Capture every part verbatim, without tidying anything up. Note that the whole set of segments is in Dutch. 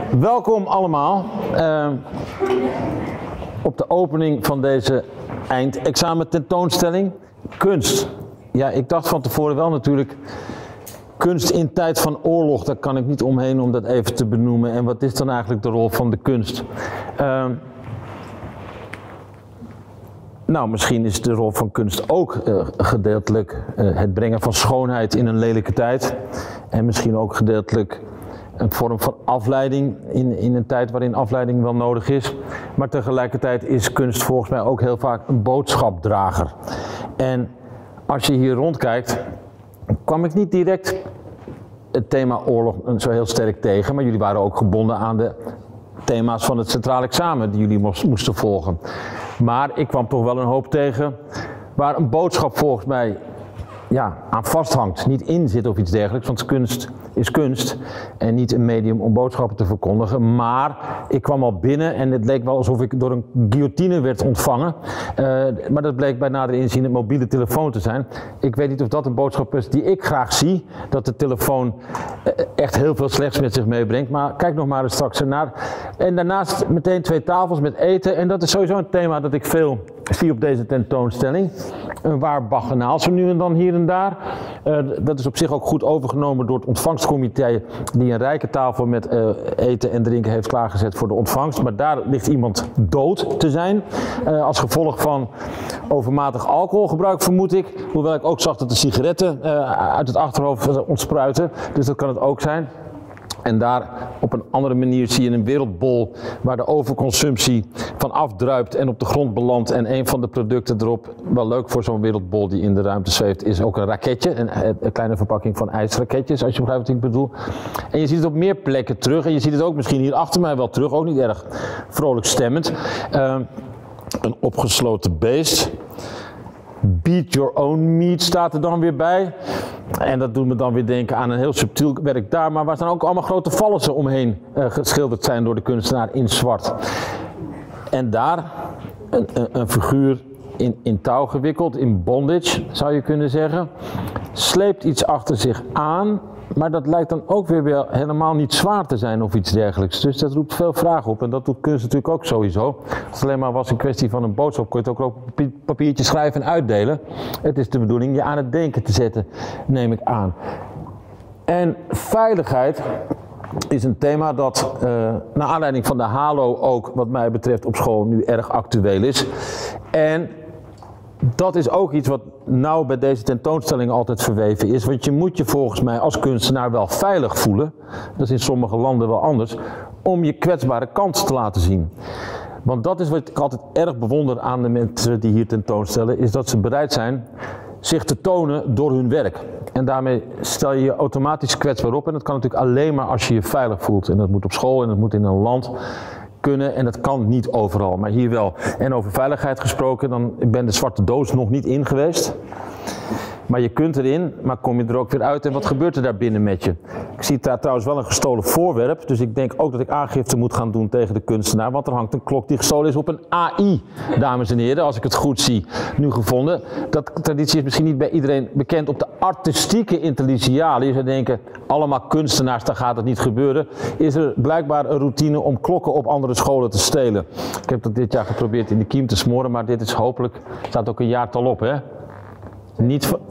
Welkom allemaal uh, op de opening van deze eindexamen tentoonstelling Kunst. Ja, ik dacht van tevoren wel natuurlijk, kunst in tijd van oorlog, daar kan ik niet omheen om dat even te benoemen. En wat is dan eigenlijk de rol van de kunst? Uh, nou, misschien is de rol van kunst ook uh, gedeeltelijk uh, het brengen van schoonheid in een lelijke tijd. En misschien ook gedeeltelijk een vorm van afleiding in, in een tijd waarin afleiding wel nodig is. Maar tegelijkertijd is kunst volgens mij ook heel vaak een boodschapdrager. En als je hier rondkijkt, kwam ik niet direct het thema oorlog zo heel sterk tegen. Maar jullie waren ook gebonden aan de thema's van het centraal examen die jullie moesten volgen. Maar ik kwam toch wel een hoop tegen waar een boodschap volgens mij ja, aan vasthangt. Niet in zit of iets dergelijks, want kunst is kunst en niet een medium om boodschappen te verkondigen. Maar ik kwam al binnen en het leek wel alsof ik door een guillotine werd ontvangen. Uh, maar dat bleek bij nader inzien een mobiele telefoon te zijn. Ik weet niet of dat een boodschap is die ik graag zie, dat de telefoon echt heel veel slechts met zich meebrengt. Maar kijk nog maar eens straks ernaar. En daarnaast meteen twee tafels met eten. En dat is sowieso een thema dat ik veel zie op deze tentoonstelling. Een waar baganaal zo nu en dan hier en daar. Uh, dat is op zich ook goed overgenomen door het ontvangstcomité die een rijke tafel met uh, eten en drinken heeft klaargezet voor de ontvangst. Maar daar ligt iemand dood te zijn. Uh, als gevolg van overmatig alcoholgebruik vermoed ik. Hoewel ik ook zag dat de sigaretten uh, uit het achterhoofd ontspruiten. Dus dat kan het ook zijn. En daar op een andere manier zie je een wereldbol waar de overconsumptie van afdruipt en op de grond belandt. En een van de producten erop, wel leuk voor zo'n wereldbol die in de ruimte zweeft, is ook een raketje. Een, een kleine verpakking van ijsraketjes, als je begrijpt wat ik bedoel. En je ziet het op meer plekken terug. En je ziet het ook misschien hier achter mij wel terug, ook niet erg vrolijk stemmend. Uh, een opgesloten beest. Beat your own meat staat er dan weer bij. En dat doet me dan weer denken aan een heel subtiel werk daar, maar waar dan ook allemaal grote vallussen omheen uh, geschilderd zijn door de kunstenaar in zwart. En daar een, een, een figuur in, in touw gewikkeld, in bondage zou je kunnen zeggen. Sleept iets achter zich aan, maar dat lijkt dan ook weer, weer helemaal niet zwaar te zijn of iets dergelijks. Dus dat roept veel vragen op en dat doet kunst natuurlijk ook sowieso. Als het alleen maar was een kwestie van een boodschap, kon je het ook op een papiertje schrijven en uitdelen. Het is de bedoeling je aan het denken te zetten, neem ik aan. En veiligheid is een thema dat uh, naar aanleiding van de HALO ook wat mij betreft op school nu erg actueel is. En dat is ook iets wat nauw bij deze tentoonstelling altijd verweven is. Want je moet je volgens mij als kunstenaar wel veilig voelen. Dat is in sommige landen wel anders. Om je kwetsbare kant te laten zien. Want dat is wat ik altijd erg bewonder aan de mensen die hier tentoonstellen. Is dat ze bereid zijn zich te tonen door hun werk. En daarmee stel je je automatisch kwetsbaar op. En dat kan natuurlijk alleen maar als je je veilig voelt. En dat moet op school en dat moet in een land kunnen en dat kan niet overal, maar hier wel. En over veiligheid gesproken, dan, ik ben de zwarte doos nog niet in geweest. Maar je kunt erin, maar kom je er ook weer uit en wat gebeurt er daar binnen met je? Ik zie daar trouwens wel een gestolen voorwerp, dus ik denk ook dat ik aangifte moet gaan doen tegen de kunstenaar, want er hangt een klok die gestolen is op een A I, dames en heren, als ik het goed zie, nu gevonden. Dat traditie is misschien niet bij iedereen bekend. Op de artistieke intelligentiale, je zou denken, allemaal kunstenaars, daar gaat het niet gebeuren, is er blijkbaar een routine om klokken op andere scholen te stelen. Ik heb dat dit jaar geprobeerd in de kiem te smoren, maar dit is hopelijk, staat ook een jaartal op, hè? Niet ver...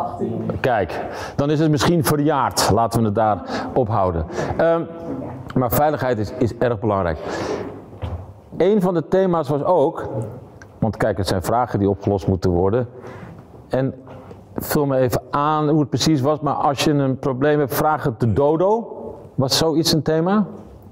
Kijk, dan is het misschien verjaard. Laten we het daar ophouden. Um, maar veiligheid is, is erg belangrijk. Een van de thema's was ook, want kijk, het zijn vragen die opgelost moeten worden. En vul me even aan hoe het precies was, maar als je een probleem hebt, vraag het de dodo. Was zoiets een thema?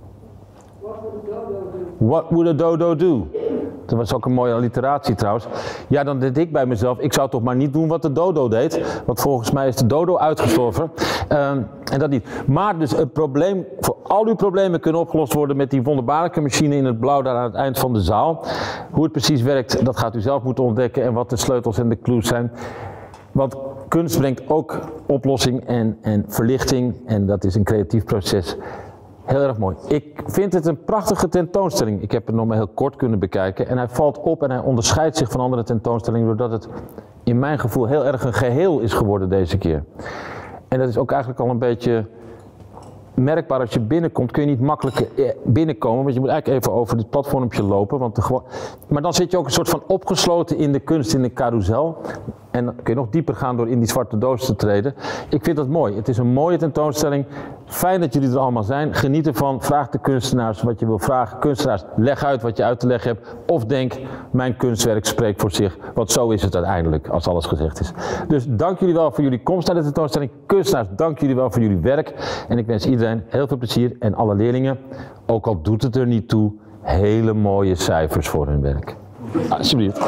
What would a dodo do? Dat was ook een mooie alliteratie trouwens. Ja, dan deed ik bij mezelf, ik zou toch maar niet doen wat de dodo deed. Want volgens mij is de dodo uitgestorven. Um, en dat niet. Maar dus het probleem, voor al uw problemen kunnen opgelost worden met die wonderbaarlijke machine in het blauw daar aan het eind van de zaal. Hoe het precies werkt, dat gaat u zelf moeten ontdekken en wat de sleutels en de clues zijn. Want kunst brengt ook oplossing en, en verlichting en dat is een creatief proces. Heel erg mooi. Ik vind het een prachtige tentoonstelling. Ik heb het nog maar heel kort kunnen bekijken. En hij valt op en hij onderscheidt zich van andere tentoonstellingen doordat het in mijn gevoel heel erg een geheel is geworden deze keer. En dat is ook eigenlijk al een beetje merkbaar als je binnenkomt, kun je niet makkelijk binnenkomen, want je moet eigenlijk even over dit platformpje lopen. Want de maar dan zit je ook een soort van opgesloten in de kunst, in de carousel. En dan kun je nog dieper gaan door in die zwarte doos te treden. Ik vind dat mooi. Het is een mooie tentoonstelling. Fijn dat jullie er allemaal zijn. Geniet ervan. Vraag de kunstenaars wat je wil vragen. Kunstenaars, leg uit wat je uit te leggen hebt. Of denk, mijn kunstwerk spreekt voor zich. Want zo is het uiteindelijk, als alles gezegd is. Dus dank jullie wel voor jullie komst naar de tentoonstelling. Kunstenaars, dank jullie wel voor jullie werk. En ik wens iedereen heel veel plezier. En alle leerlingen, ook al doet het er niet toe, hele mooie cijfers voor hun werk. Alsjeblieft.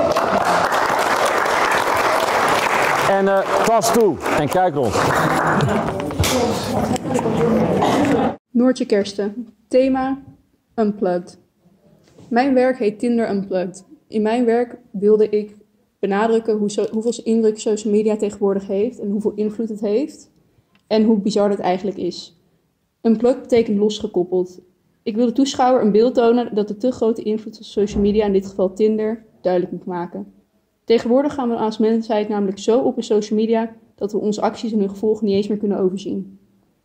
En uh, pas toe en kijk rond. Noortje Kersten. Thema Unplugged. Mijn werk heet Tinder Unplugged. In mijn werk wilde ik benadrukken hoe so, hoeveel indruk social media tegenwoordig heeft en hoeveel invloed het heeft en hoe bizar het eigenlijk is. Unplugged betekent losgekoppeld. Ik wil de toeschouwer een beeld tonen dat de te grote invloed van social media, in dit geval Tinder, duidelijk moet maken. Tegenwoordig gaan we als mensheid namelijk zo op in social media dat we onze acties en hun gevolgen niet eens meer kunnen overzien.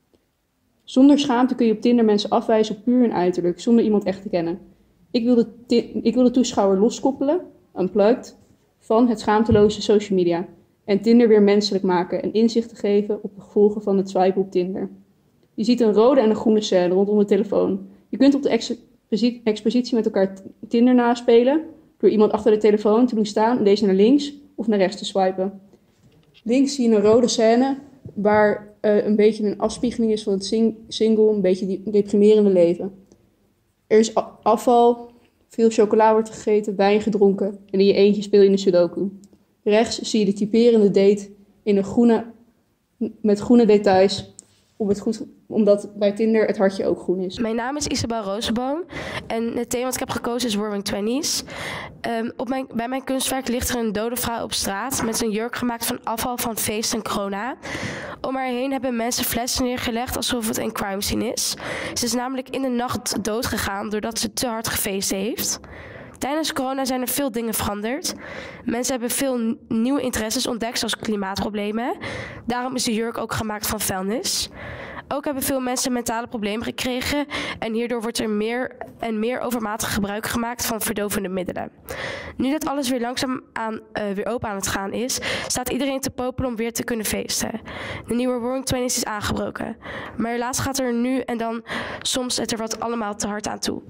Zonder schaamte kun je op Tinder mensen afwijzen op puur hun uiterlijk, zonder iemand echt te kennen. Ik wil de, ik wil de toeschouwer loskoppelen, unplugged, van het schaamteloze social media. En Tinder weer menselijk maken en inzicht te geven op de gevolgen van het swipen op Tinder. Je ziet een rode en een groene scène rondom de telefoon. Je kunt op de exposi- expositie met elkaar Tinder naspelen door iemand achter de telefoon te doen staan en deze naar links of naar rechts te swipen. Links zie je een rode scène waar uh, een beetje een afspiegeling is van het sing- single, een beetje die deprimerende leven. Er is afval, veel chocola wordt gegeten, wijn gedronken en in je eentje speel je een sudoku. Rechts zie je de typerende date in een groene, met groene details, om het goed, omdat bij Tinder het hartje ook groen is. Mijn naam is Isabel Rozenboom en het thema dat ik heb gekozen is Roaring Twenties. Um, op mijn, bij mijn kunstwerk ligt er een dode vrouw op straat met een jurk gemaakt van afval van feest en corona. Om haar heen hebben mensen flessen neergelegd alsof het een crime scene is. Ze is namelijk in de nacht doodgegaan doordat ze te hard gefeest heeft. Tijdens corona zijn er veel dingen veranderd. Mensen hebben veel nieuwe interesses ontdekt, zoals klimaatproblemen. Daarom is de jurk ook gemaakt van vuilnis. Ook hebben veel mensen mentale problemen gekregen en hierdoor wordt er meer en meer overmatig gebruik gemaakt van verdovende middelen. Nu dat alles weer langzaam aan, uh, weer open aan het gaan is, staat iedereen te popelen om weer te kunnen feesten. De nieuwe Roaring Twenties is aangebroken. Maar helaas gaat er nu en dan soms het er wat allemaal te hard aan toe.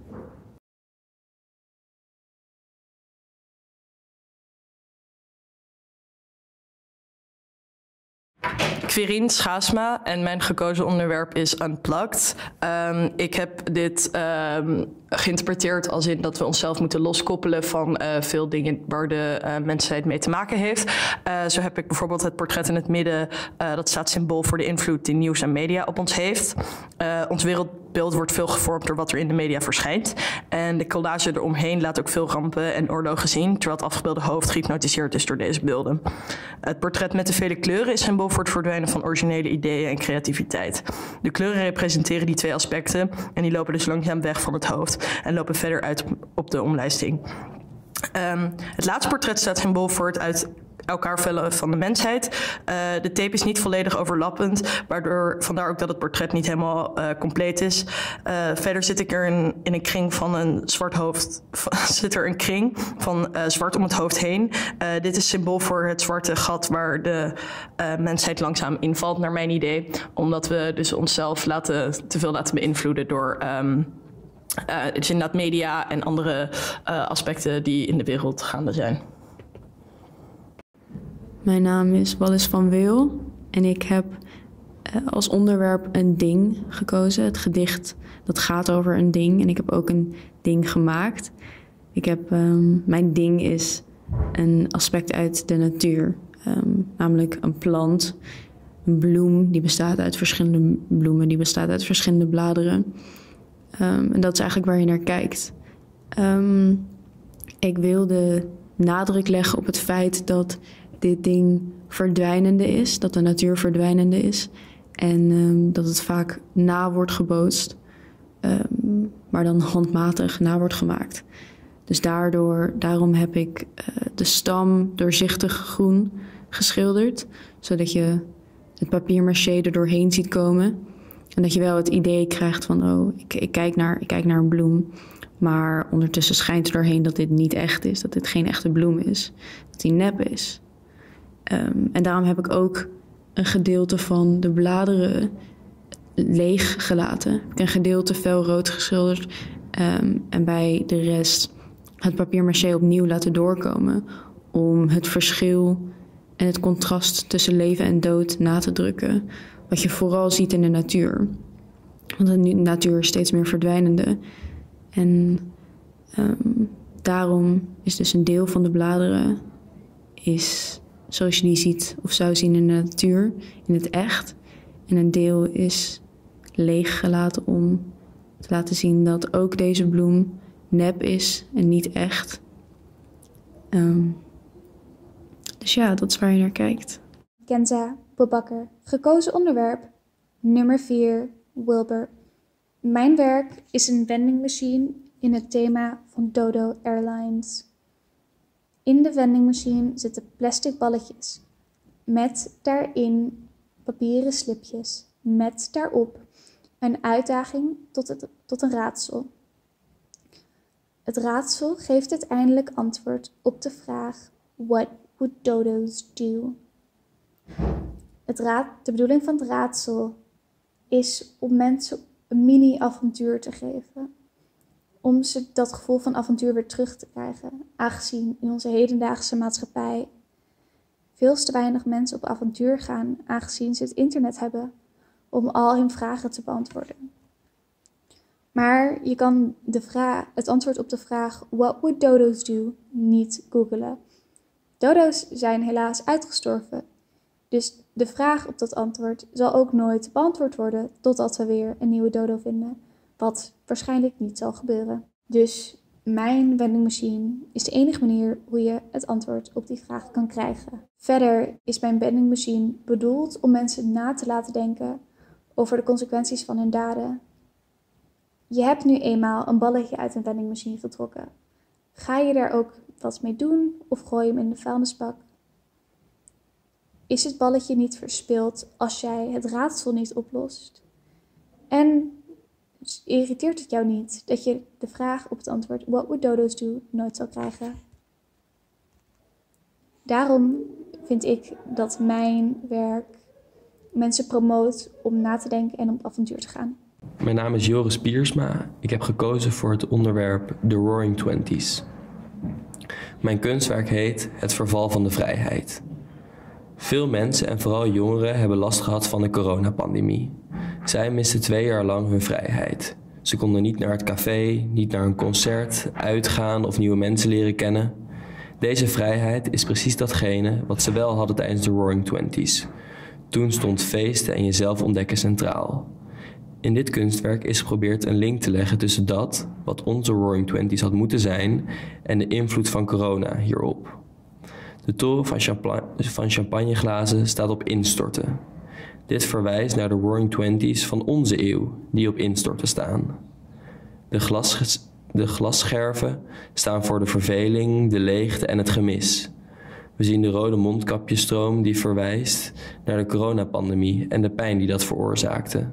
Quirin Schaasma en mijn gekozen onderwerp is Unplugged. Um, ik heb dit um, geïnterpreteerd als in dat we onszelf moeten loskoppelen van uh, veel dingen waar de uh, mensheid mee te maken heeft. Uh, zo heb ik bijvoorbeeld het portret in het midden, uh, dat staat symbool voor de invloed die nieuws en media op ons heeft. Uh, ons wereldbeeld wordt veel gevormd door wat er in de media verschijnt. En de collage eromheen laat ook veel rampen en oorlogen zien, terwijl het afgebeelde hoofd gehypnotiseerd is door deze beelden. Het portret met de vele kleuren is symbool voor het verdwijnen van originele ideeën en creativiteit. De kleuren representeren die twee aspecten en die lopen dus langzaam weg van het hoofd en lopen verder uit op de omlijsting. Um, het laatste portret staat symbool voor het uit elkaar vellen van de mensheid. Uh, de tape is niet volledig overlappend, waardoor vandaar ook dat het portret niet helemaal uh, compleet is. Uh, verder zit ik er in, in een kring van een zwart hoofd, zit er een kring van uh, zwart om het hoofd heen. Uh, dit is symbool voor het zwarte gat waar de uh, mensheid langzaam invalt, naar mijn idee, omdat we dus onszelf laten, te veel laten beïnvloeden door Um, Uh, het is inderdaad media en andere uh, aspecten die in de wereld gaande zijn. Mijn naam is Wallis van Weel en ik heb uh, als onderwerp een ding gekozen. Het gedicht dat gaat over een ding en ik heb ook een ding gemaakt. Ik heb, um, mijn ding is een aspect uit de natuur, um, namelijk een plant, een bloem die bestaat uit verschillende bloemen, die bestaat uit verschillende bladeren. Um, en dat is eigenlijk waar je naar kijkt. Um, ik wilde nadruk leggen op het feit dat dit ding verdwijnende is, dat de natuur verdwijnende is en um, dat het vaak na wordt gebootst, um, maar dan handmatig na wordt gemaakt. Dus daardoor, daarom heb ik uh, de stam doorzichtig groen geschilderd, zodat je het papier-maché er doorheen ziet komen. En dat je wel het idee krijgt van, oh, ik, ik, kijk naar, ik kijk naar een bloem. Maar ondertussen schijnt er doorheen dat dit niet echt is. Dat dit geen echte bloem is. Dat die nep is. Um, en daarom heb ik ook een gedeelte van de bladeren leeg gelaten. Ik heb een gedeelte felrood geschilderd. Um, en bij de rest het papier-mâché opnieuw laten doorkomen. Om het verschil en het contrast tussen leven en dood na te drukken. Wat je vooral ziet in de natuur. Want de natuur is steeds meer verdwijnende. En um, daarom is dus een deel van de bladeren is zoals je die ziet of zou zien in de natuur, in het echt. En een deel is leeg gelaten om te laten zien dat ook deze bloem nep is en niet echt. Um, dus ja, dat is waar je naar kijkt. Kenza Boubaker. Gekozen onderwerp nummer vier, Wilbur. Mijn werk is een vendingmachine in het thema van Dodo Airlines. In de vendingmachine zitten plastic balletjes met daarin papieren slipjes met daarop een uitdaging tot, het, tot een raadsel. Het raadsel geeft uiteindelijk antwoord op de vraag What would dodos do? Het raad, de bedoeling van het raadsel is om mensen een mini-avontuur te geven. Om ze dat gevoel van avontuur weer terug te krijgen. Aangezien in onze hedendaagse maatschappij veel te weinig mensen op avontuur gaan. Aangezien ze het internet hebben om al hun vragen te beantwoorden. Maar je kan de vraag, het antwoord op de vraag What would dodos do? Niet googlen. Dodo's zijn helaas uitgestorven. Dus de vraag op dat antwoord zal ook nooit beantwoord worden totdat we weer een nieuwe dodo vinden. Wat waarschijnlijk niet zal gebeuren. Dus mijn vendingmachine is de enige manier hoe je het antwoord op die vraag kan krijgen. Verder is mijn vendingmachine bedoeld om mensen na te laten denken over de consequenties van hun daden. Je hebt nu eenmaal een balletje uit een vendingmachine getrokken. Ga je daar ook wat mee doen of gooi je hem in de vuilnisbak? Is het balletje niet verspild als jij het raadsel niet oplost? En irriteert het jou niet dat je de vraag op het antwoord What would dodos do nooit zal krijgen? Daarom vind ik dat mijn werk mensen promoot om na te denken en op avontuur te gaan. Mijn naam is Joris Piersma. Ik heb gekozen voor het onderwerp The Roaring Twenties. Mijn kunstwerk heet Het verval van de vrijheid. Veel mensen en vooral jongeren hebben last gehad van de coronapandemie. Zij misten twee jaar lang hun vrijheid. Ze konden niet naar het café, niet naar een concert, uitgaan of nieuwe mensen leren kennen. Deze vrijheid is precies datgene wat ze wel hadden tijdens de Roaring Twenties. Toen stond feesten en jezelf ontdekken centraal. In dit kunstwerk is geprobeerd een link te leggen tussen dat, wat onze Roaring Twenties had moeten zijn, en de invloed van corona hierop. De toren van, champa- van champagneglazen staat op instorten. Dit verwijst naar de Roaring Twenties van onze eeuw, die op instorten staan. De, glas, de glasscherven staan voor de verveling, de leegte en het gemis. We zien de rode mondkapjesstroom die verwijst naar de coronapandemie en de pijn die dat veroorzaakte.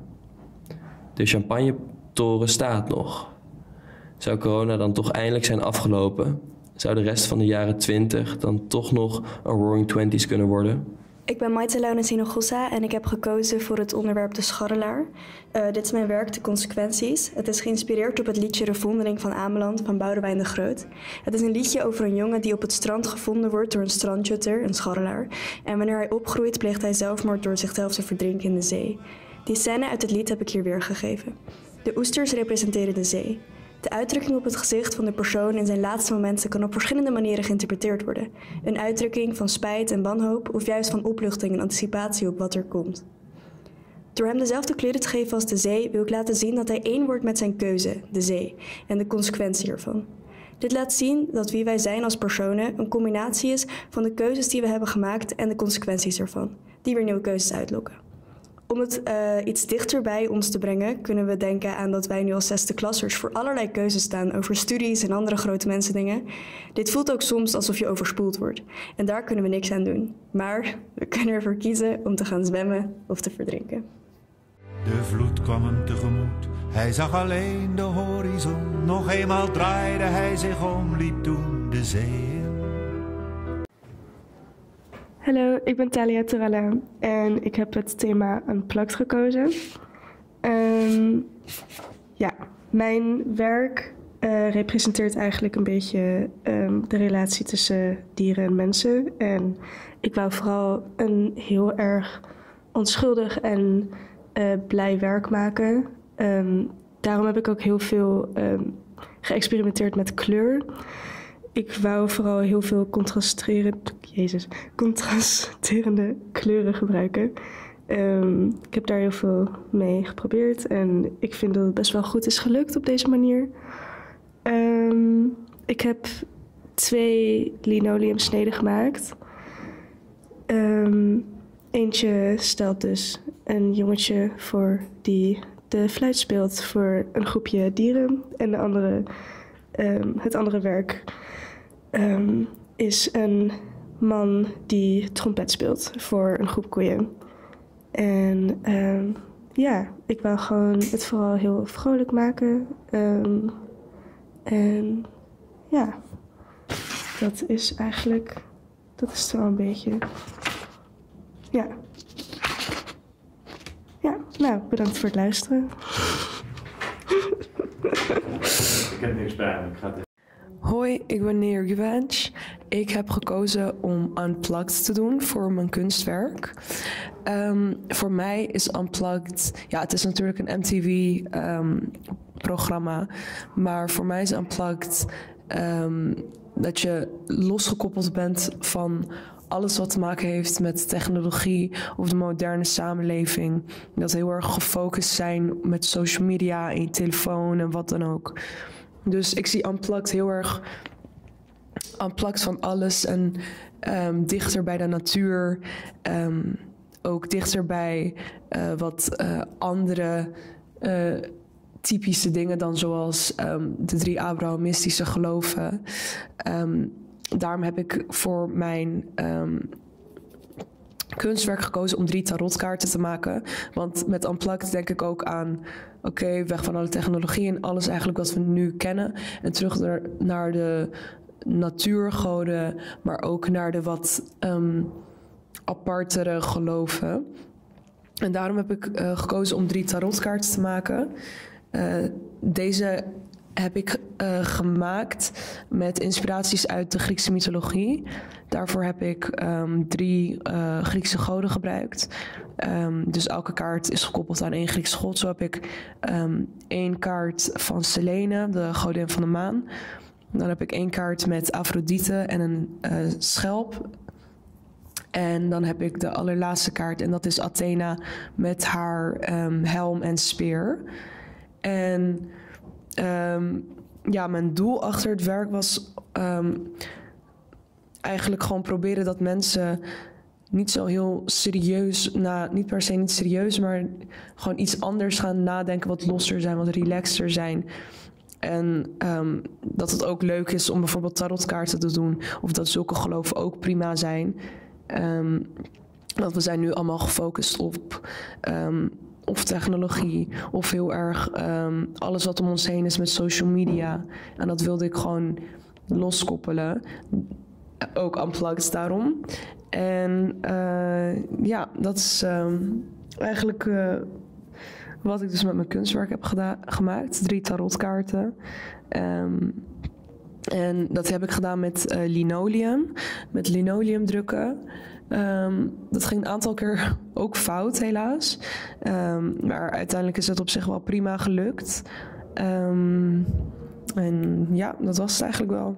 De champagnetoren staat nog. Zou corona dan toch eindelijk zijn afgelopen? Zou de rest van de jaren twintig dan toch nog een Roaring Twenties kunnen worden? Ik ben Maite Laurentsino-Gossa en ik heb gekozen voor het onderwerp De Scharrelaar. Uh, dit is mijn werk, De Consequenties. Het is geïnspireerd op het liedje De Vondeling van Ameland van Boudewijn de Groot. Het is een liedje over een jongen die op het strand gevonden wordt door een strandjutter, een scharrelaar. En wanneer hij opgroeit, pleegt hij zelfmoord door zichzelf te verdrinken in de zee. Die scène uit het lied heb ik hier weergegeven. De oesters representeren de zee. De uitdrukking op het gezicht van de persoon in zijn laatste momenten kan op verschillende manieren geïnterpreteerd worden. Een uitdrukking van spijt en wanhoop of juist van opluchting en anticipatie op wat er komt. Door hem dezelfde kleuren te geven als de zee wil ik laten zien dat hij één wordt met zijn keuze, de zee, en de consequentie ervan. Dit laat zien dat wie wij zijn als personen een combinatie is van de keuzes die we hebben gemaakt en de consequenties ervan, die weer nieuwe keuzes uitlokken. Om het uh, iets dichter bij ons te brengen, kunnen we denken aan dat wij nu als zesde klassers voor allerlei keuzes staan over studies en andere grote mensendingen. Dit voelt ook soms alsof je overspoeld wordt. En daar kunnen we niks aan doen. Maar we kunnen ervoor kiezen om te gaan zwemmen of te verdrinken. De vloed kwam hem tegemoet, hij zag alleen de horizon. Nog eenmaal draaide hij zich om, liep toen de zee in. Hallo, ik ben Thalia Terrella en ik heb het thema Unplugged gekozen. Um, ja, mijn werk uh, representeert eigenlijk een beetje um, de relatie tussen dieren en mensen. En ik wou vooral een heel erg onschuldig en uh, blij werk maken. Um, daarom heb ik ook heel veel um, geëxperimenteerd met kleur. Ik wou vooral heel veel contrasterend, Jezus, contrasterende kleuren gebruiken. Um, ik heb daar heel veel mee geprobeerd en ik vind dat het best wel goed is gelukt op deze manier. Um, ik heb twee linoleumsneden gemaakt. Um, eentje stelt dus een jongetje voor die de fluit speelt voor een groepje dieren. En de andere, um, het andere werk um, is een man die trompet speelt voor een groep koeien. En um, ja, ik wou gewoon het vooral heel vrolijk maken. Um, en ja, dat is eigenlijk, dat is het wel een beetje. Ja. Ja, nou, bedankt voor het luisteren. Ik heb niks bij me, ik ga het. Hoi, ik ben Neer Guvanch. Ik heb gekozen om Unplugged te doen voor mijn kunstwerk. Um, voor mij is Unplugged, ja, het is natuurlijk een M T V-programma, um, maar voor mij is Unplugged um, dat je losgekoppeld bent van alles wat te maken heeft met technologie of de moderne samenleving. Dat heel erg gefocust zijn met social media en je telefoon en wat dan ook. Dus ik zie Unplugged heel erg unplugged van alles en um, dichter bij de natuur. Um, ook dichter bij uh, wat uh, andere uh, typische dingen dan zoals um, de drie Abrahamistische geloven. Um, daarom heb ik voor mijn um, kunstwerk gekozen om drie tarotkaarten te maken. Want met Unplugged denk ik ook aan, oké, okay, weg van alle technologie en alles eigenlijk wat we nu kennen. En terug naar, naar de natuurgoden, maar ook naar de wat um, apartere geloven. En daarom heb ik uh, gekozen om drie tarotkaarten te maken. Uh, deze heb ik uh, gemaakt met inspiraties uit de Griekse mythologie. Daarvoor heb ik um, drie uh, Griekse goden gebruikt. Um, dus elke kaart is gekoppeld aan één Griekse god. Zo heb ik um, één kaart van Selene, de godin van de maan. Dan heb ik één kaart met Afrodite en een uh, schelp. En dan heb ik de allerlaatste kaart en dat is Athena met haar um, helm en speer. En um, ja, mijn doel achter het werk was um, eigenlijk gewoon proberen dat mensen niet zo heel serieus, nou, niet per se niet serieus, maar gewoon iets anders gaan nadenken, wat losser zijn, wat relaxter zijn. En um, dat het ook leuk is om bijvoorbeeld tarotkaarten te doen, of dat zulke geloven ook prima zijn. Um, want we zijn nu allemaal gefocust op um, of technologie of heel erg um, alles wat om ons heen is met social media. En dat wilde ik gewoon loskoppelen. Ook Unplugged daarom. En uh, ja, dat is um, eigenlijk uh, wat ik dus met mijn kunstwerk heb geda- gemaakt. Drie tarotkaarten. Um, en dat heb ik gedaan met uh, linoleum. Met linoleum drukken. Um, dat ging een aantal keer ook fout, helaas. Um, maar uiteindelijk is het op zich wel prima gelukt. Um, en ja, dat was het eigenlijk wel.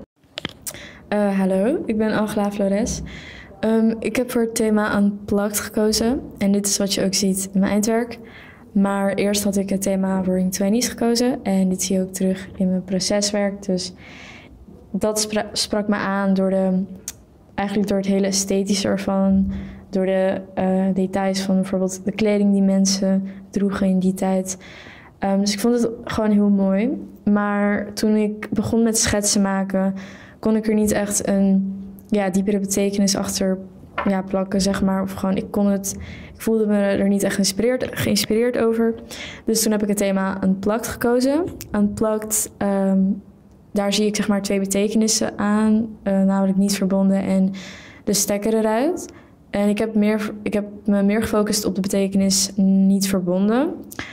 Uh, hallo, ik ben Angela Flores. Um, ik heb voor het thema Unplugged gekozen. En dit is wat je ook ziet in mijn eindwerk. Maar eerst had ik het thema Roaring Twenties gekozen. En dit zie je ook terug in mijn proceswerk. Dus dat spra- sprak me aan door de... Eigenlijk door het hele esthetische ervan, door de uh, details van bijvoorbeeld de kleding die mensen droegen in die tijd. Um, dus ik vond het gewoon heel mooi. Maar toen ik begon met schetsen maken, kon ik er niet echt een ja, diepere betekenis achter ja, plakken, zeg maar. Of gewoon, ik kon het, ik voelde me er niet echt geïnspireerd, geïnspireerd over. Dus toen heb ik het thema Unplugged gekozen. Unplugged, um, daar zie ik zeg maar twee betekenissen aan. Uh, namelijk niet verbonden en de stekker eruit. En ik heb, meer, ik heb me meer gefocust op de betekenis niet verbonden.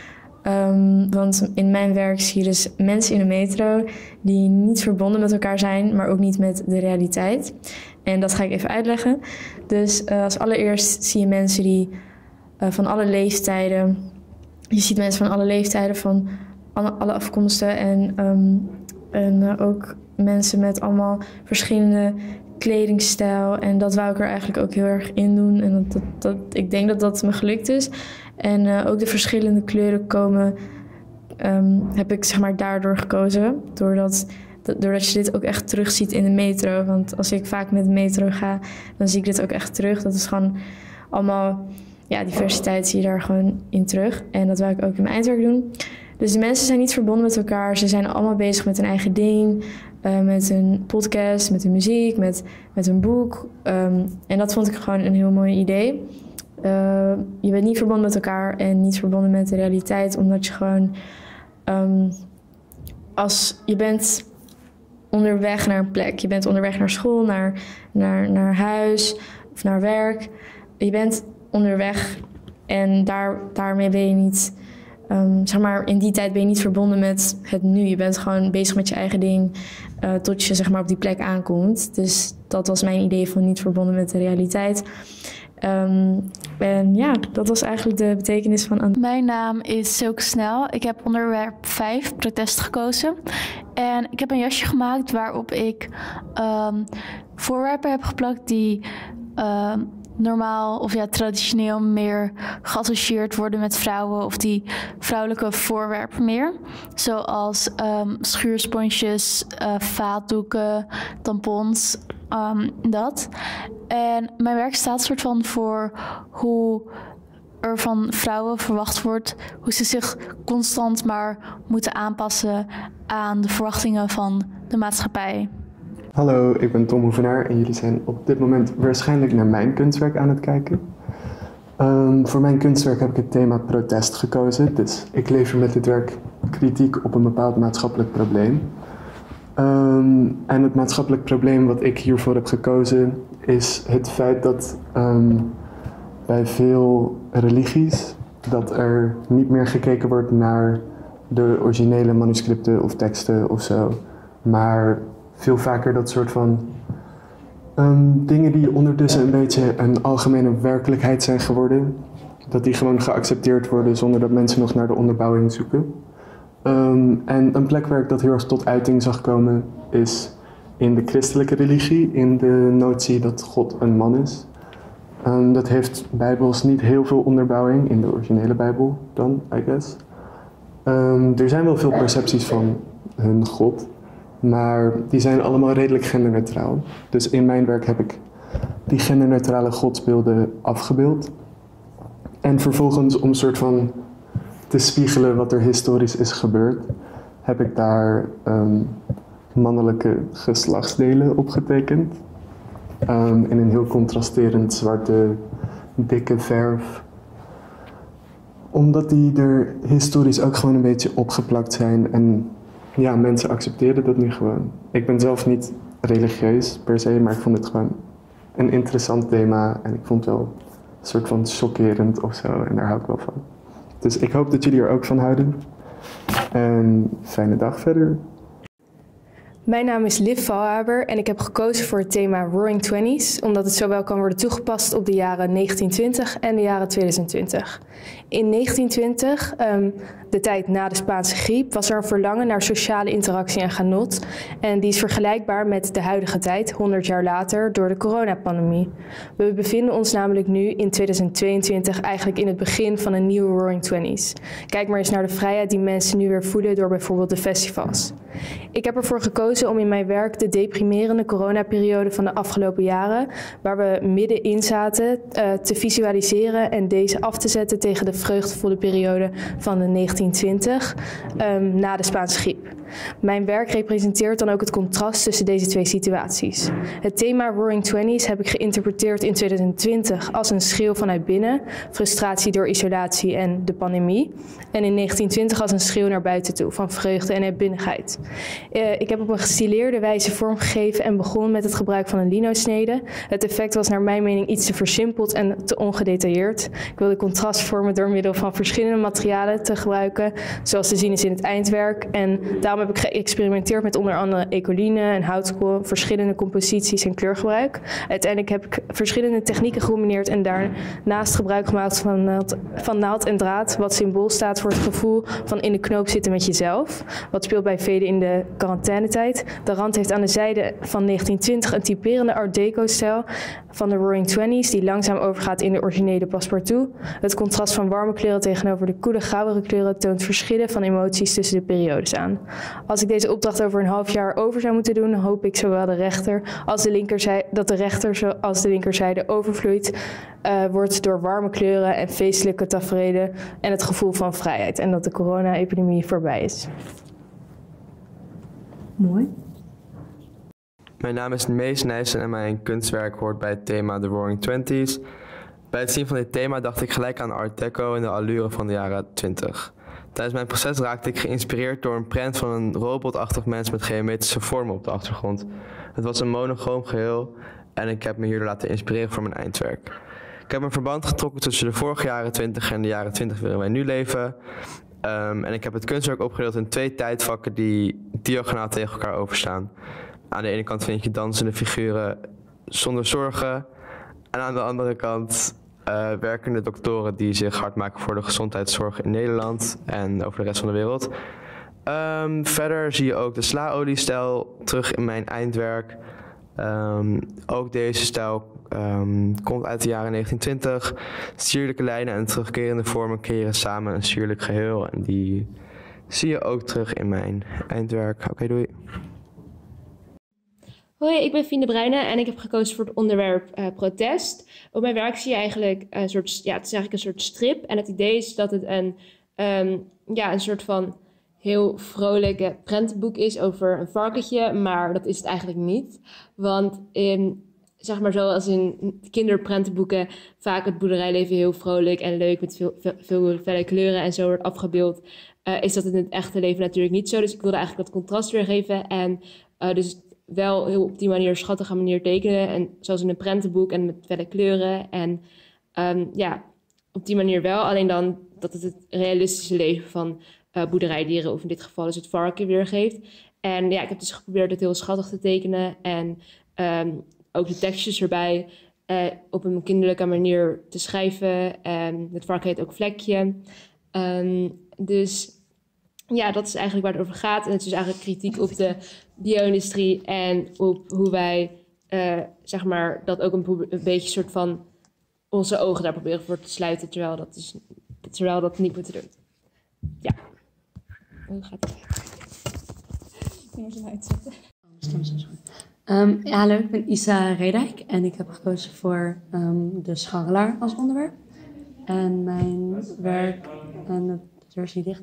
Um, want in mijn werk zie je dus mensen in de metro die niet verbonden met elkaar zijn, maar ook niet met de realiteit. En dat ga ik even uitleggen. Dus uh, als allereerst zie je mensen die uh, van alle leeftijden, je ziet mensen van alle leeftijden, van alle, alle afkomsten en, um, en uh, ook mensen met allemaal verschillende kledingstijl. En dat wou ik er eigenlijk ook heel erg in doen. En dat, dat, dat, ik denk dat dat me gelukt is. En uh, ook de verschillende kleuren komen, um, heb ik zeg maar daardoor gekozen. Doordat, doordat je dit ook echt terugziet in de metro. Want als ik vaak met de metro ga, dan zie ik dit ook echt terug. Dat is gewoon allemaal, ja, diversiteit zie je daar gewoon in terug. En dat wou ik ook in mijn eindwerk doen. Dus de mensen zijn niet verbonden met elkaar. Ze zijn allemaal bezig met hun eigen ding. Uh, met hun podcast, met hun muziek, met, met hun boek. Um, en dat vond ik gewoon een heel mooi idee. Uh, je bent niet verbonden met elkaar en niet verbonden met de realiteit. Omdat je gewoon... Um, als je bent onderweg naar een plek. Je bent onderweg naar school, naar, naar, naar huis of naar werk. Je bent onderweg en daar, daarmee ben je niet... Um, zeg maar, in die tijd ben je niet verbonden met het nu. Je bent gewoon bezig met je eigen ding uh, tot je zeg maar, op die plek aankomt. Dus dat was mijn idee van niet verbonden met de realiteit. Um, en ja, dat was eigenlijk de betekenis van... Mijn naam is Silke Snel. Ik heb onderwerp vijf, protest, gekozen. En ik heb een jasje gemaakt waarop ik um, voorwerpen heb geplakt die... Um, normaal of ja, traditioneel meer geassocieerd worden met vrouwen of die vrouwelijke voorwerpen meer. Zoals um, schuursponsjes, uh, vaatdoeken, tampons, um, dat. En mijn werk staat soort van voor hoe er van vrouwen verwacht wordt, hoe ze zich constant maar moeten aanpassen aan de verwachtingen van de maatschappij. Hallo, ik ben Tom Hoevenaar en jullie zijn op dit moment waarschijnlijk naar mijn kunstwerk aan het kijken. Um, voor mijn kunstwerk heb ik het thema protest gekozen, dus ik lever met dit werk kritiek op een bepaald maatschappelijk probleem. Um, en het maatschappelijk probleem wat ik hiervoor heb gekozen is het feit dat um, bij veel religies dat er niet meer gekeken wordt naar de originele manuscripten of teksten of zo, maar veel vaker dat soort van um, dingen die ondertussen een beetje een algemene werkelijkheid zijn geworden, dat die gewoon geaccepteerd worden zonder dat mensen nog naar de onderbouwing zoeken. Um, en een plek waar ik dat heel erg tot uiting zag komen is in de christelijke religie, in de notie dat God een man is. Um, dat heeft bijbels niet heel veel onderbouwing, in de originele bijbel dan, I guess. Um, er zijn wel veel percepties van hun God, maar die zijn allemaal redelijk genderneutraal. Dus in mijn werk heb ik die genderneutrale godsbeelden afgebeeld. En vervolgens, om een soort van te spiegelen wat er historisch is gebeurd, heb ik daar um, mannelijke geslachtsdelen opgetekend. Um, in een heel contrasterend zwarte, dikke verf. Omdat die er historisch ook gewoon een beetje opgeplakt zijn. En ja, mensen accepteerden dat nu gewoon. Ik ben zelf niet religieus per se, maar ik vond het gewoon een interessant thema. En ik vond het wel een soort van chockerend of zo. En daar hou ik wel van. Dus ik hoop dat jullie er ook van houden. En fijne dag verder. Mijn naam is Liv Valhaber en ik heb gekozen voor het thema Roaring Twenties, omdat het zowel kan worden toegepast op de jaren negentien twintig en de jaren tweeduizend twintig. In negentien twintig, um, de tijd na de Spaanse griep, was er een verlangen naar sociale interactie en genot. En die is vergelijkbaar met de huidige tijd, honderd jaar later, door de coronapandemie. We bevinden ons namelijk nu in tweeduizend tweeëntwintig eigenlijk in het begin van een nieuwe Roaring Twenties. Kijk maar eens naar de vrijheid die mensen nu weer voelen door bijvoorbeeld de festivals. Ik heb ervoor gekozen gekozen om in mijn werk de deprimerende coronaperiode van de afgelopen jaren, waar we middenin zaten, uh, te visualiseren en deze af te zetten tegen de vreugdevolle periode van de negentien twintig, um, na de Spaanse griep. Mijn werk representeert dan ook het contrast tussen deze twee situaties. Het thema Roaring Twenties heb ik geïnterpreteerd in twintig twintig als een schreeuw vanuit binnen, frustratie door isolatie en de pandemie. En in negentien twintig als een schreeuw naar buiten toe, van vreugde en uitbinnigheid. Uh, ik heb op een gestileerde wijze vormgegeven en begonnen met het gebruik van een lino-snede. Het effect was naar mijn mening iets te versimpeld en te ongedetailleerd. Ik wilde contrast vormen door middel van verschillende materialen te gebruiken, zoals te zien is in het eindwerk. En daarom heb ik geëxperimenteerd met onder andere ecoline en houtskool, verschillende composities en kleurgebruik. Uiteindelijk heb ik verschillende technieken gecombineerd en daarnaast gebruik gemaakt van naald, van naald en draad, wat symbool staat voor het gevoel van in de knoop zitten met jezelf. Wat speelt bij velen in de quarantainetijd. De rand heeft aan de zijde van negentien twintig een typerende Art Deco-stijl van de Roaring Twenties, die langzaam overgaat in de originele Passepartout. Het contrast van warme kleuren tegenover de koele, grauwere kleuren toont verschillen van emoties tussen de periodes aan. Als ik deze opdracht over een half jaar over zou moeten doen, hoop ik zowel de rechter als de linkerzijde, dat de rechter zoals de linkerzijde overvloeit uh, wordt door warme kleuren en feestelijke taferelen en het gevoel van vrijheid. En dat de corona-epidemie voorbij is. Mooi. Mijn naam is Mees Nijssen en mijn kunstwerk hoort bij het thema The Roaring Twenties. Bij het zien van dit thema dacht ik gelijk aan Art Deco en de allure van de jaren twintig. Tijdens mijn proces raakte ik geïnspireerd door een prent van een robotachtig mens met geometrische vormen op de achtergrond. Het was een monochroom geheel en ik heb me hierdoor laten inspireren voor mijn eindwerk. Ik heb een verband getrokken tussen de vorige jaren twintig en de jaren twintig waarin wij nu leven. Um, en ik heb het kunstwerk opgedeeld in twee tijdvakken die diagonaal tegen elkaar overstaan. Aan de ene kant vind je dansende figuren zonder zorgen. En aan de andere kant uh, werkende doktoren die zich hard maken voor de gezondheidszorg in Nederland en over de rest van de wereld. Um, verder zie je ook de slaoliestijl terug in mijn eindwerk. Um, ook deze stijl um, komt uit de jaren negentien twintig. Sierlijke lijnen en terugkerende vormen creëren samen een sierlijk geheel. En die zie je ook terug in mijn eindwerk. Oké, okay, doei. Hoi, ik ben Fien de Bruyne en ik heb gekozen voor het onderwerp uh, protest. Op mijn werk zie je eigenlijk een soort, ja, het is eigenlijk een soort strip. En het idee is dat het een, um, ja, een soort van heel vrolijke prentenboek is over een varkentje, maar dat is het eigenlijk niet. Want in, zeg maar zoals in kinderprentenboeken vaak het boerderijleven heel vrolijk en leuk met veel, veel, veel felle kleuren en zo wordt afgebeeld, uh, is dat in het echte leven natuurlijk niet zo. Dus ik wilde eigenlijk dat contrast weergeven en uh, dus wel heel op die manier, schattige manier tekenen. En zoals in een prentenboek en met felle kleuren. En um, ja, op die manier wel. Alleen dan dat het het realistische leven van uh, boerderijdieren, of in dit geval dus het varken, weergeeft. En ja, ik heb dus geprobeerd het heel schattig te tekenen. En um, ook de tekstjes erbij uh, op een kinderlijke manier te schrijven. En het varken heet ook Vlekje. Um, dus ja, dat is eigenlijk waar het over gaat. En het is dus eigenlijk kritiek op de bio-industrie en op hoe wij, uh, zeg maar, dat ook een, een beetje soort van onze ogen daar proberen voor te sluiten, terwijl dat, is, terwijl dat niet moeten doen. Ja. Hoe gaat het? Ik moet hem uitzetten. Um, ja, hallo, ik ben Isa Redijk en ik heb gekozen voor um, de scharrelaar als onderwerp. En mijn werk, en het deur is niet dicht.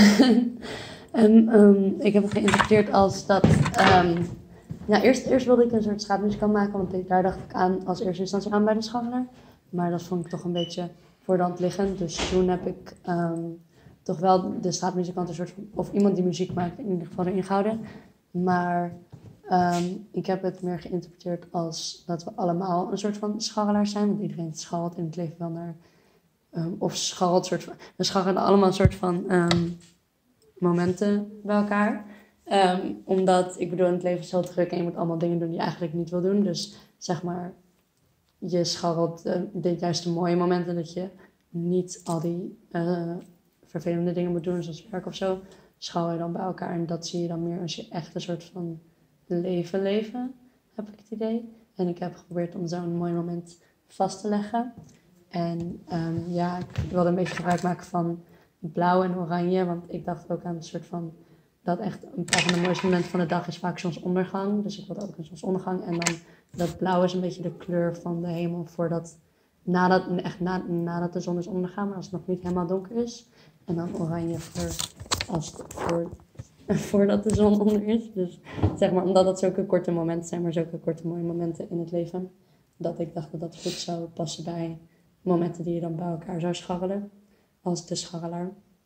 en um, ik heb het geïnterpreteerd als dat. Um, nou, eerst, eerst wilde ik een soort straatmuzikant maken, want ik, daar dacht ik aan als eerste instantie aan bij de scharrelaar. Maar dat vond ik toch een beetje voor de hand liggend. Dus toen heb ik um, toch wel de straatmuzikant een soort van, of iemand die muziek maakt, in ieder geval erin gehouden. Maar um, ik heb het meer geïnterpreteerd als dat we allemaal een soort van scharrelaars zijn. Want iedereen scharrelt in het leven wel naar. Um, of scharrelt soort van. We scharrelen allemaal een soort van um, momenten bij elkaar. Um, omdat, ik bedoel, in het leven is heel druk en je moet allemaal dingen doen die je eigenlijk niet wil doen. Dus zeg maar, je scharrelt uh, de juiste mooie momenten dat je niet al die uh, vervelende dingen moet doen, zoals werk of zo. Scharrel je dan bij elkaar en dat zie je dan meer als je echt een soort van leven leven, heb ik het idee. En ik heb geprobeerd om zo'n mooi moment vast te leggen. En um, ja, ik wilde een beetje gebruik maken van blauw en oranje, want ik dacht ook aan een soort van dat echt een paar van de mooiste momenten van de dag is vaak zonsondergang. Dus ik wilde ook een zonsondergang. En dan dat blauw is een beetje de kleur van de hemel voordat, nadat, echt na, nadat de zon is ondergaan, maar als het nog niet helemaal donker is. En dan oranje voor, als, voor, voordat de zon onder is. Dus zeg maar, omdat dat zulke korte momenten zijn, maar zulke korte mooie momenten in het leven. Dat ik dacht dat dat goed zou passen bij momenten die je dan bij elkaar zou scharrelen. Als de scharrelaar.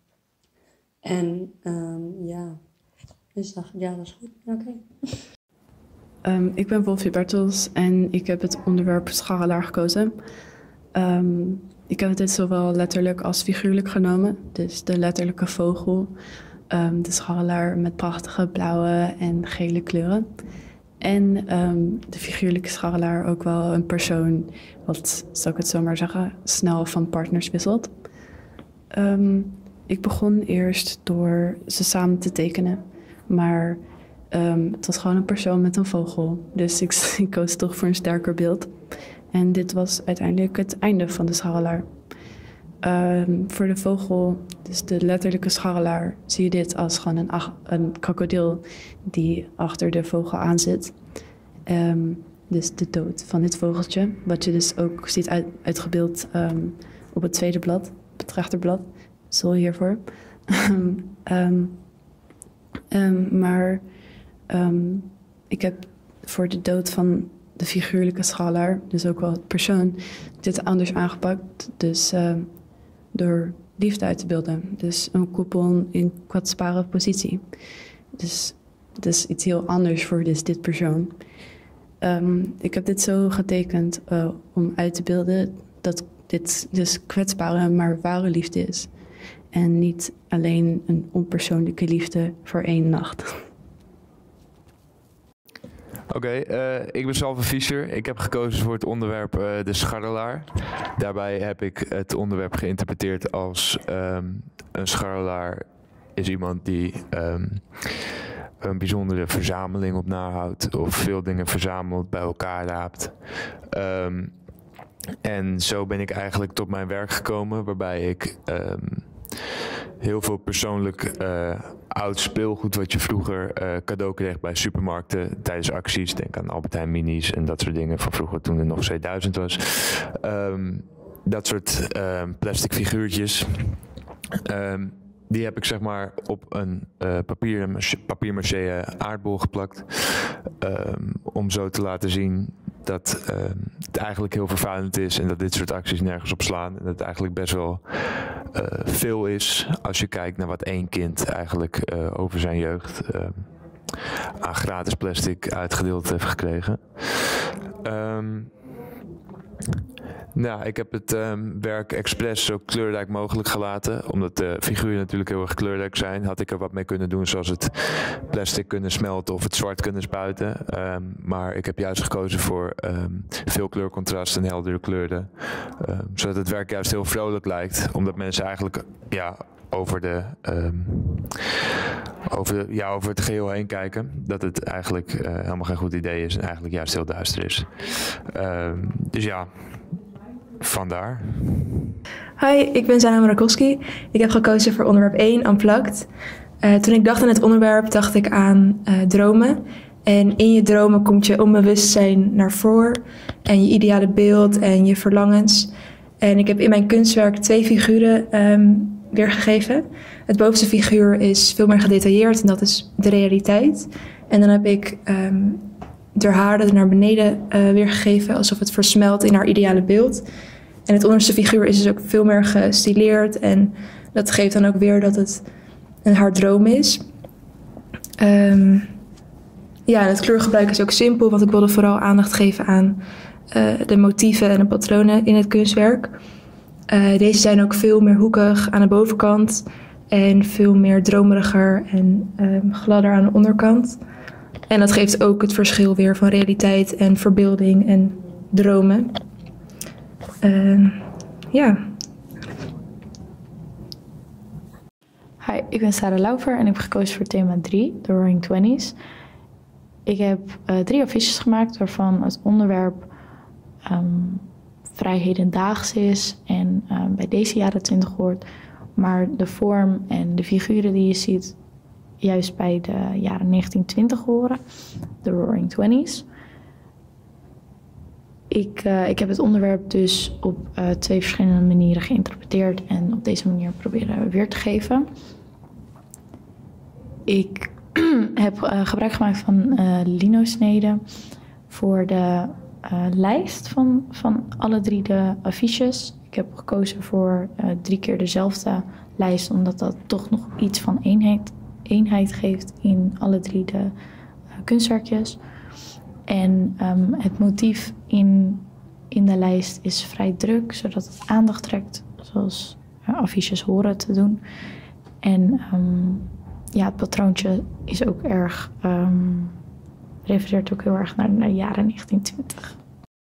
En um, ja, dus dacht ik, ja, dat is goed. Oké. Okay. Um, ik ben Wolfie Bertels en ik heb het onderwerp scharrelaar gekozen. Um, ik heb het zowel letterlijk als figuurlijk genomen. Dus de letterlijke vogel, um, de scharrelaar met prachtige blauwe en gele kleuren. En um, de figuurlijke scharrelaar ook wel een persoon, wat zou ik het zo maar zeggen, snel van partners wisselt. Um, ik begon eerst door ze samen te tekenen, maar um, het was gewoon een persoon met een vogel. Dus ik, ik koos toch voor een sterker beeld. En dit was uiteindelijk het einde van de scharrelaar. Um, voor de vogel, dus de letterlijke scharrelaar, zie je dit als gewoon een, een krokodil die achter de vogel aan zit. Um, dus de dood van dit vogeltje, wat je dus ook ziet uit, uitgebeeld um, op het tweede blad, op het rechterblad. Sorry hiervoor. um, um, maar um, ik heb voor de dood van de figuurlijke scharrelaar, dus ook wel het persoon, dit anders aangepakt. Dus uh, door liefde uit te beelden. Dus een koppel in kwetsbare positie. Dus het is iets heel anders voor dus dit persoon. Um, ik heb dit zo getekend uh, om uit te beelden dat dit dus kwetsbare maar ware liefde is. En niet alleen een onpersoonlijke liefde voor één nacht. Oké, okay, uh, ik ben Salve Fischer. Ik heb gekozen voor het onderwerp uh, de scharrelaar. Daarbij heb ik het onderwerp geïnterpreteerd als um, een scharrelaar is iemand die um, een bijzondere verzameling op nahoudt of veel dingen verzamelt, bij elkaar raapt. Um, en zo ben ik eigenlijk tot mijn werk gekomen, waarbij ik um, heel veel persoonlijk uh, oud speelgoed wat je vroeger uh, cadeau kreeg bij supermarkten tijdens acties. Denk aan Albert Heijn minis en dat soort dingen van vroeger toen het nog tweeduizend was. Um, dat soort uh, plastic figuurtjes. Um, die heb ik zeg maar op een uh, papier, papier-maché aardbol geplakt. Um, om zo te laten zien dat uh, het eigenlijk heel vervuilend is en dat dit soort acties nergens op slaan. En dat het eigenlijk best wel uh, veel is als je kijkt naar wat één kind eigenlijk uh, over zijn jeugd uh, aan gratis plastic uitgedeeld heeft gekregen. Um, Nou, ik heb het um, werk expres zo kleurrijk mogelijk gelaten. Omdat de figuren natuurlijk heel erg kleurrijk zijn. Had ik er wat mee kunnen doen, zoals het plastic kunnen smelten of het zwart kunnen spuiten. Um, maar ik heb juist gekozen voor um, veel kleurcontrast en heldere kleuren. Um, zodat het werk juist heel vrolijk lijkt. Omdat mensen eigenlijk ja, over, de, um, over, de, ja, over het geheel heen kijken. Dat het eigenlijk uh, helemaal geen goed idee is en eigenlijk juist heel duister is. Um, dus ja... Vandaar. Hi, ik ben Zana Marakowski. Ik heb gekozen voor onderwerp één, Unplugged. Uh, toen ik dacht aan het onderwerp, dacht ik aan uh, dromen. En in je dromen komt je onbewustzijn naar voren. En je ideale beeld en je verlangens. En ik heb in mijn kunstwerk twee figuren um, weergegeven. Het bovenste figuur is veel meer gedetailleerd en dat is de realiteit. En dan heb ik... Um, door haar naar beneden uh, weergegeven, alsof het versmelt in haar ideale beeld. En het onderste figuur is dus ook veel meer gestileerd en dat geeft dan ook weer dat het een haar droom is. Um, ja, en het kleurgebruik is ook simpel, want ik wilde vooral aandacht geven aan uh, de motieven en de patronen in het kunstwerk. Uh, deze zijn ook veel meer hoekig aan de bovenkant en veel meer dromeriger en um, gladder aan de onderkant. En dat geeft ook het verschil weer van realiteit en verbeelding en dromen. Uh, ja. Hi, ik ben Sarah Laufer en ik heb gekozen voor thema drie, de Roaring Twenties. Ik heb uh, drie affiches gemaakt waarvan het onderwerp um, vrij hedendaags is en um, bij deze jaren twintig hoort. Maar de vorm en de figuren die je ziet juist bij de jaren negentien twintig horen, de Roaring Twenties. Ik, uh, ik heb het onderwerp dus op uh, twee verschillende manieren geïnterpreteerd en op deze manier proberen weer te geven. Ik heb uh, gebruik gemaakt van uh, lino-sneden voor de uh, lijst van, van alle drie de affiches. Ik heb gekozen voor uh, drie keer dezelfde lijst, omdat dat toch nog iets van eenheid, eenheid geeft in alle drie de uh, kunstwerkjes. En um, het motief in, in de lijst is vrij druk, zodat het aandacht trekt, zoals uh, affiches horen te doen. En um, ja, het patroontje is ook erg, um, refereert ook heel erg naar de jaren negentien twintig.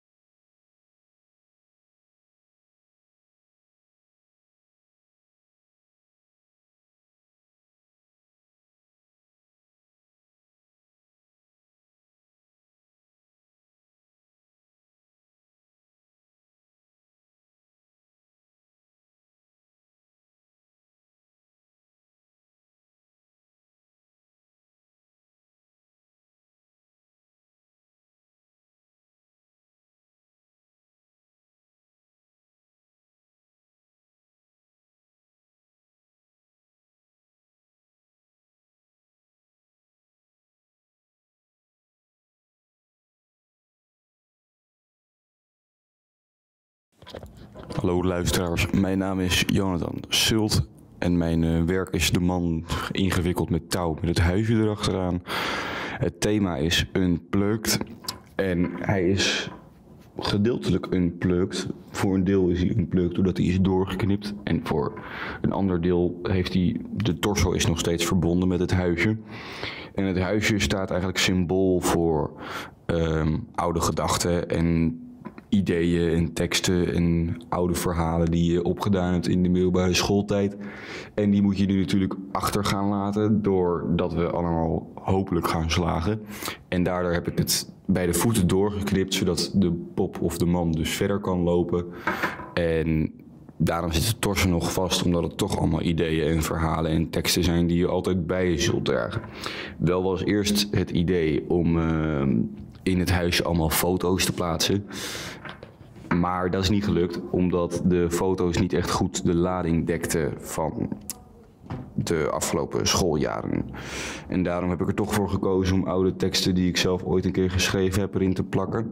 Hallo luisteraars, mijn naam is Jonathan Sult en mijn uh, werk is de man ingewikkeld met touw met het huisje erachteraan. Het thema is Unplugged en hij is gedeeltelijk unplugged. Voor een deel is hij unplugged doordat hij is doorgeknipt en voor een ander deel heeft hij, de torso is nog steeds verbonden met het huisje. En het huisje staat eigenlijk symbool voor um, oude gedachten en ideeën en teksten en oude verhalen die je opgedaan hebt in de middelbare schooltijd. En die moet je nu natuurlijk achter gaan laten doordat we allemaal hopelijk gaan slagen. En daardoor heb ik het bij de voeten doorgeknipt zodat de pop of de man dus verder kan lopen. En daarom zit de torso nog vast, omdat het toch allemaal ideeën en verhalen en teksten zijn die je altijd bij je zult dragen. Wel was eerst het idee om uh, in het huisje allemaal foto's te plaatsen. Maar dat is niet gelukt, omdat de foto's niet echt goed de lading dekten van de afgelopen schooljaren. En daarom heb ik er toch voor gekozen om oude teksten die ik zelf ooit een keer geschreven heb erin te plakken.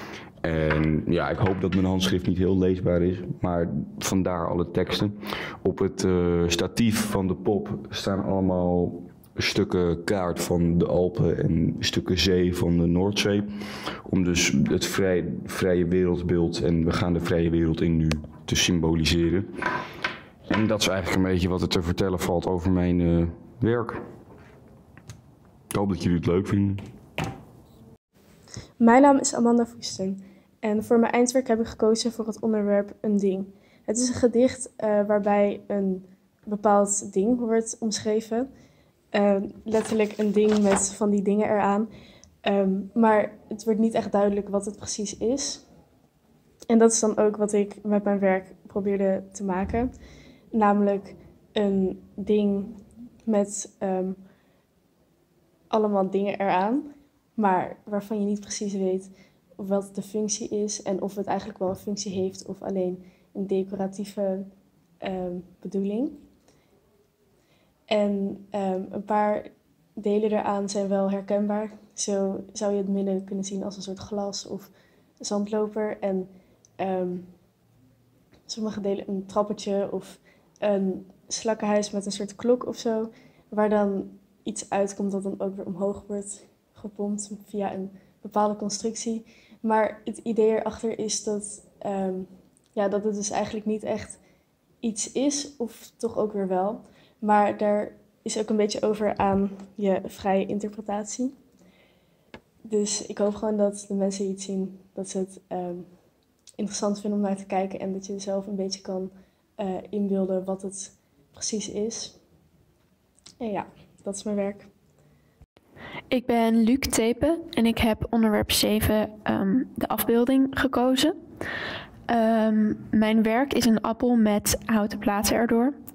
En ja, ik hoop dat mijn handschrift niet heel leesbaar is, maar vandaar alle teksten. Op het uh, statief van de pop staan allemaal stukken kaart van de Alpen en stukken zee van de Noordzee. Om dus het vrij, vrije wereldbeeld en we gaan de vrije wereld in nu te symboliseren. En dat is eigenlijk een beetje wat er te vertellen valt over mijn uh, werk. Ik hoop dat jullie het leuk vinden. Mijn naam is Amanda Voesten en voor mijn eindwerk heb ik gekozen voor het onderwerp Een Ding. Het is een gedicht uh, waarbij een bepaald ding wordt omschreven. Uh, letterlijk een ding met van die dingen eraan. Um, maar het wordt niet echt duidelijk wat het precies is. En dat is dan ook wat ik met mijn werk probeerde te maken. Namelijk een ding met um, allemaal dingen eraan. Maar waarvan je niet precies weet wat de functie is. En of het eigenlijk wel een functie heeft of alleen een decoratieve um, bedoeling. En um, een paar delen eraan zijn wel herkenbaar. Zo zou je het midden kunnen zien als een soort glas of zandloper. En um, sommige delen een trappetje of een slakkenhuis met een soort klok of zo. Waar dan iets uitkomt dat dan ook weer omhoog wordt gepompt via een bepaalde constructie. Maar het idee erachter is dat, um, ja, dat het dus eigenlijk niet echt iets is, of toch ook weer wel. Maar daar is ook een beetje over aan je vrije interpretatie. Dus ik hoop gewoon dat de mensen iets zien, dat ze het um, interessant vinden om naar te kijken en dat je zelf een beetje kan uh, inbeelden wat het precies is. En ja, dat is mijn werk. Ik ben Luc Tepe en ik heb onderwerp zeven, um, de afbeelding, gekozen. Um, mijn werk is een appel met houten platen erdoor.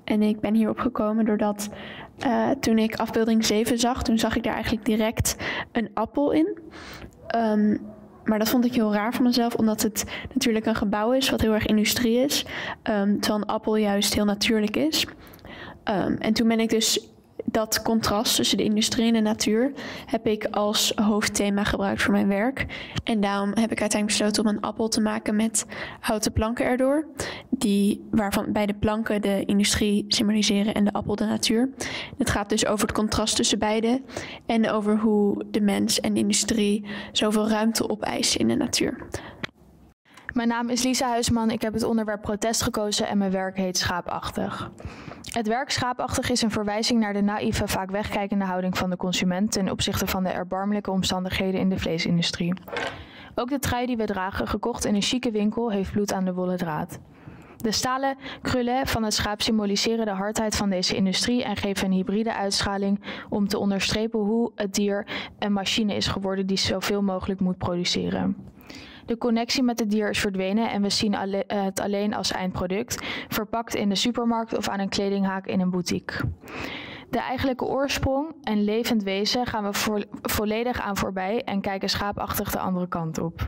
En ik ben hierop gekomen doordat uh, toen ik afbeelding zeven zag, toen zag ik daar eigenlijk direct een appel in. Um, maar dat vond ik heel raar van mezelf, omdat het natuurlijk een gebouw is wat heel erg industrie is. Um, terwijl een appel juist heel natuurlijk is. Um, en toen ben ik dus dat contrast tussen de industrie en de natuur heb ik als hoofdthema gebruikt voor mijn werk. En daarom heb ik uiteindelijk besloten om een appel te maken met houten planken erdoor. Die, waarvan beide planken de industrie symboliseren en de appel de natuur. Het gaat dus over het contrast tussen beide. En over hoe de mens en de industrie zoveel ruimte opeisen in de natuur. Mijn naam is Lisa Huisman, ik heb het onderwerp protest gekozen en mijn werk heet Schaapachtig. Het werk Schaapachtig is een verwijzing naar de naïeve, vaak wegkijkende houding van de consument ten opzichte van de erbarmelijke omstandigheden in de vleesindustrie. Ook de trui die we dragen, gekocht in een chique winkel, heeft bloed aan de wollen draad. De stalen krullen van het schaap symboliseren de hardheid van deze industrie en geven een hybride uitschaling om te onderstrepen hoe het dier een machine is geworden die zoveel mogelijk moet produceren. De connectie met het dier is verdwenen en we zien het alleen als eindproduct, verpakt in de supermarkt of aan een kledinghaak in een boutique. De eigenlijke oorsprong en levend wezen gaan we vo- volledig aan voorbij en kijken schaapachtig de andere kant op.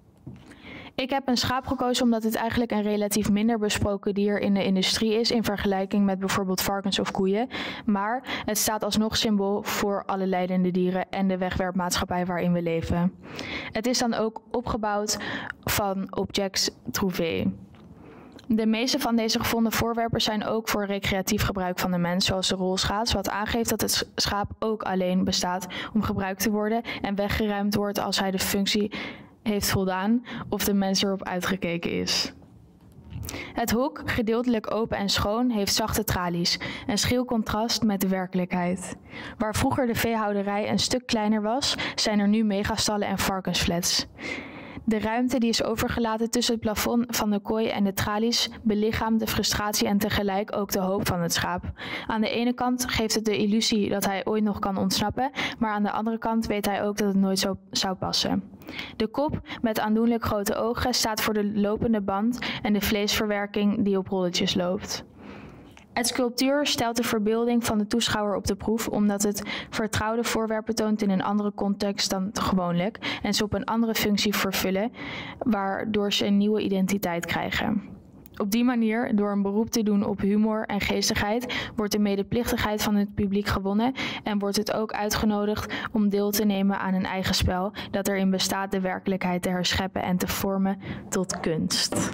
Ik heb een schaap gekozen omdat het eigenlijk een relatief minder besproken dier in de industrie is in vergelijking met bijvoorbeeld varkens of koeien. Maar het staat alsnog symbool voor alle lijdende dieren en de wegwerpmaatschappij waarin we leven. Het is dan ook opgebouwd van objects trouvés. De meeste van deze gevonden voorwerpen zijn ook voor recreatief gebruik van de mens, zoals de rolschaats, wat aangeeft dat het schaap ook alleen bestaat om gebruikt te worden en weggeruimd wordt als hij de functie heeft voldaan of de mens erop uitgekeken is. Het hok, gedeeltelijk open en schoon, heeft zachte tralies, een schil contrast met de werkelijkheid. Waar vroeger de veehouderij een stuk kleiner was, zijn er nu megastallen en varkensflats. De ruimte die is overgelaten tussen het plafond van de kooi en de tralies belichaamt de frustratie en tegelijk ook de hoop van het schaap. Aan de ene kant geeft het de illusie dat hij ooit nog kan ontsnappen, maar aan de andere kant weet hij ook dat het nooit zo zou passen. De kop met aandoenlijk grote ogen staat voor de lopende band en de vleesverwerking die op rolletjes loopt. Het sculptuur stelt de verbeelding van de toeschouwer op de proef, omdat het vertrouwde voorwerpen toont in een andere context dan gewoonlijk en ze op een andere functie vervullen, waardoor ze een nieuwe identiteit krijgen. Op die manier, door een beroep te doen op humor en geestigheid, wordt de medeplichtigheid van het publiek gewonnen en wordt het ook uitgenodigd om deel te nemen aan een eigen spel dat erin bestaat de werkelijkheid te herscheppen en te vormen tot kunst.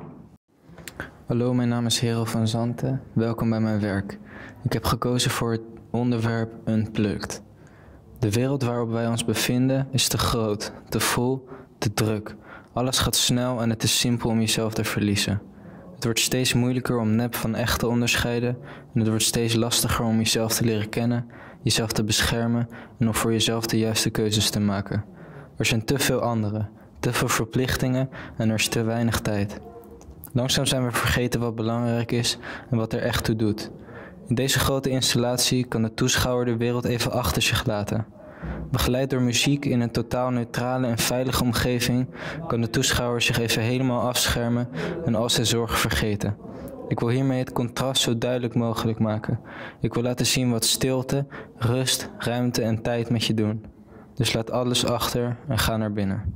Hallo, mijn naam is Hero van Zanten. Welkom bij mijn werk. Ik heb gekozen voor het onderwerp Unplugged. De wereld waarop wij ons bevinden is te groot, te vol, te druk. Alles gaat snel en het is simpel om jezelf te verliezen. Het wordt steeds moeilijker om nep van echt te onderscheiden en het wordt steeds lastiger om jezelf te leren kennen, jezelf te beschermen en om voor jezelf de juiste keuzes te maken. Er zijn te veel anderen, te veel verplichtingen en er is te weinig tijd. Langzaam zijn we vergeten wat belangrijk is en wat er echt toe doet. In deze grote installatie kan de toeschouwer de wereld even achter zich laten. Begeleid door muziek in een totaal neutrale en veilige omgeving kan de toeschouwer zich even helemaal afschermen en al zijn zorgen vergeten. Ik wil hiermee het contrast zo duidelijk mogelijk maken. Ik wil laten zien wat stilte, rust, ruimte en tijd met je doen. Dus laat alles achter en ga naar binnen.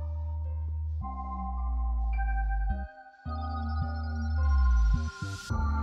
Thank you.